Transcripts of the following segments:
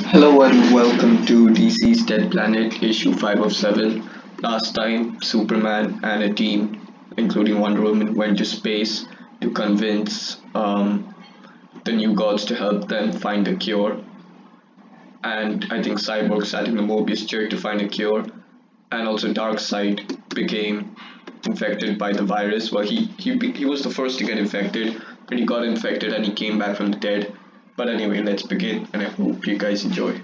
Hello and welcome to DCeased Dead Planet issue 5 of 7. Last time, Superman and a team, including Wonder Woman, went to space to convince the new gods to help them find a cure. And I think Cyborg sat in the Mobius chair to find a cure. And also Darkseid became infected by the virus. Well, he was the first to get infected, but he got infected and he came back from the dead. But anyway, let's begin, and I hope you guys enjoy.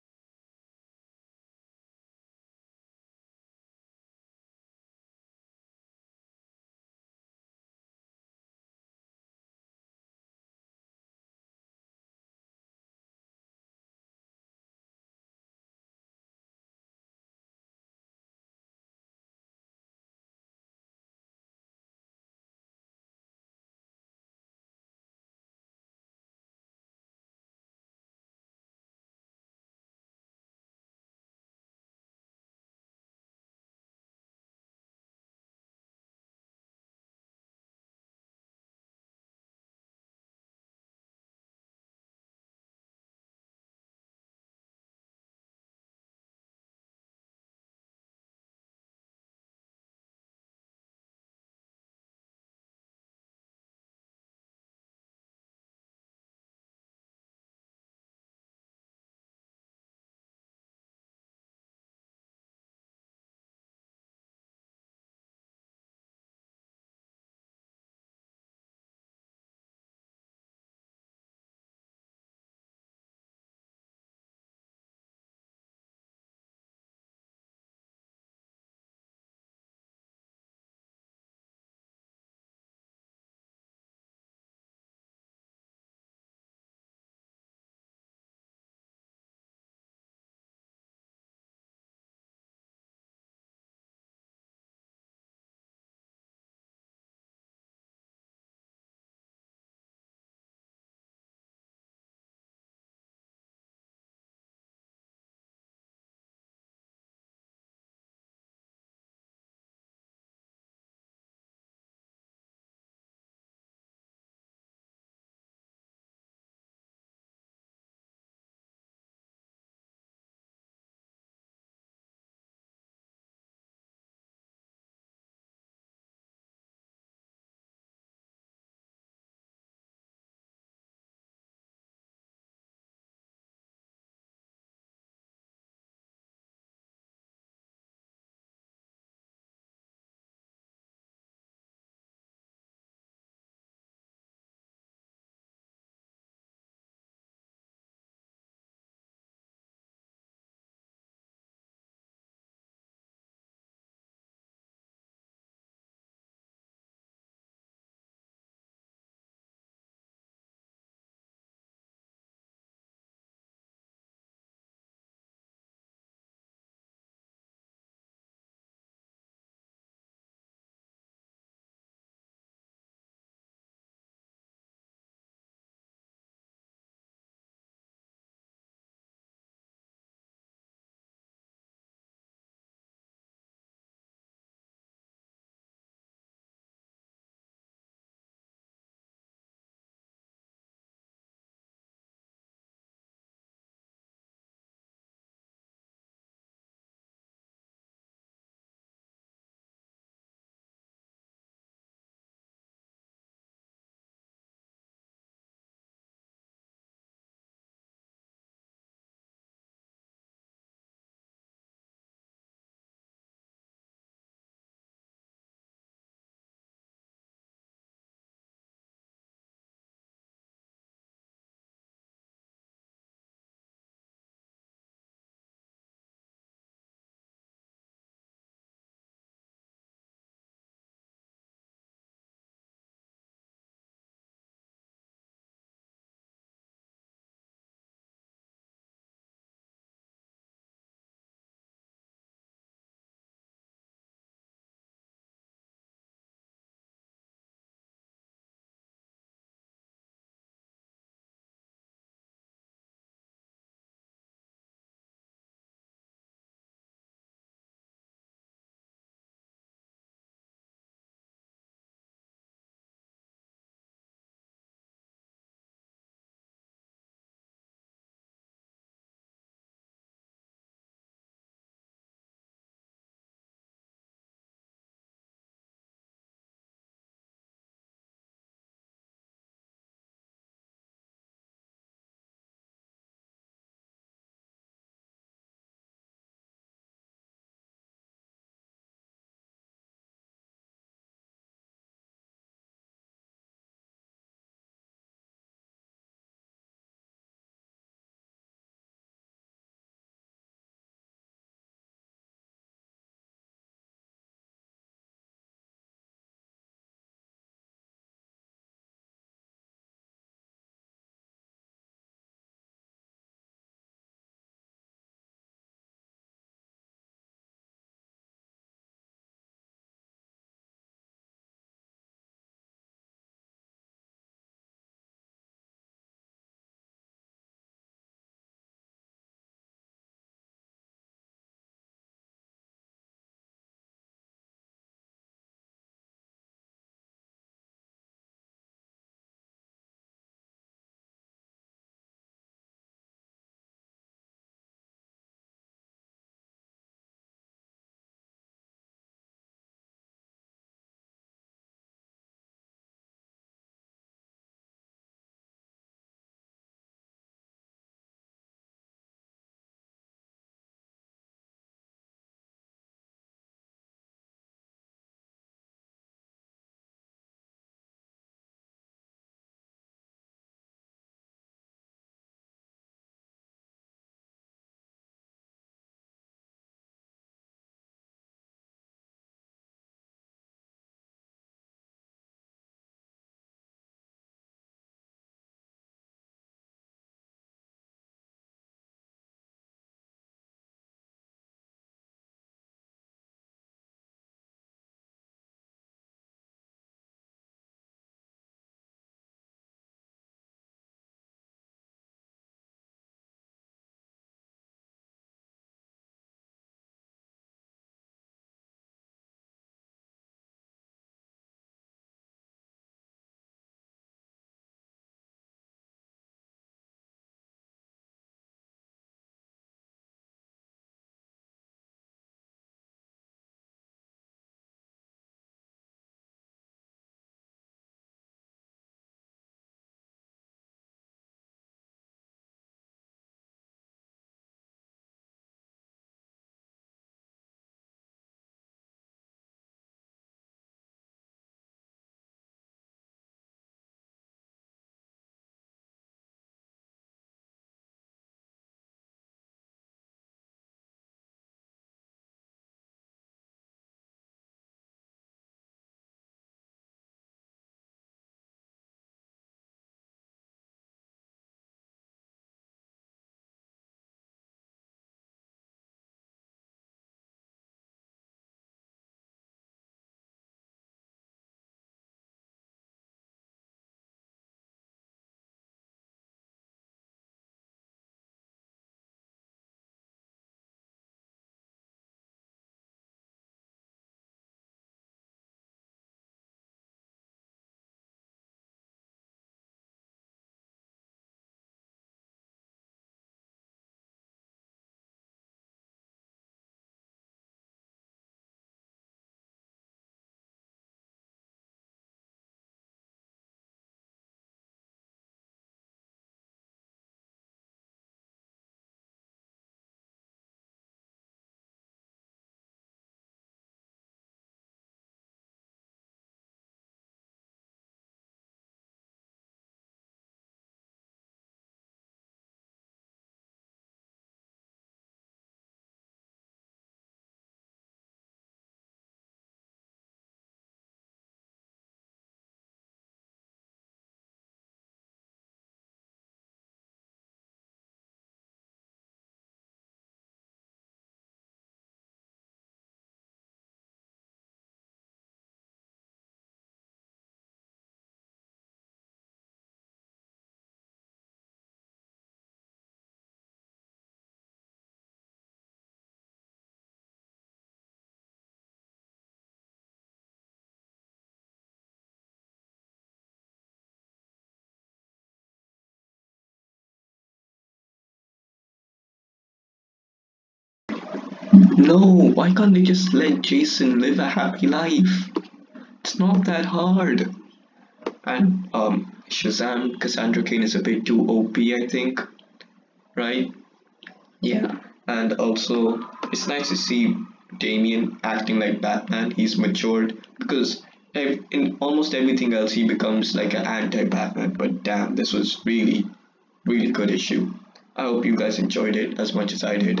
No, why can't they just let Jason live a happy life? It's not that hard. And Shazam, Cassandra Cain is a bit too OP, I think, right? Yeah, and also it's nice to see Damien acting like Batman. He's matured because in almost everything else he becomes like an anti-Batman. But damn, this was really, really good issue. I hope you guys enjoyed it as much as I did.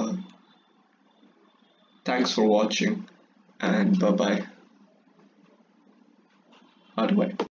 Thanks for watching, and bye bye. How do I?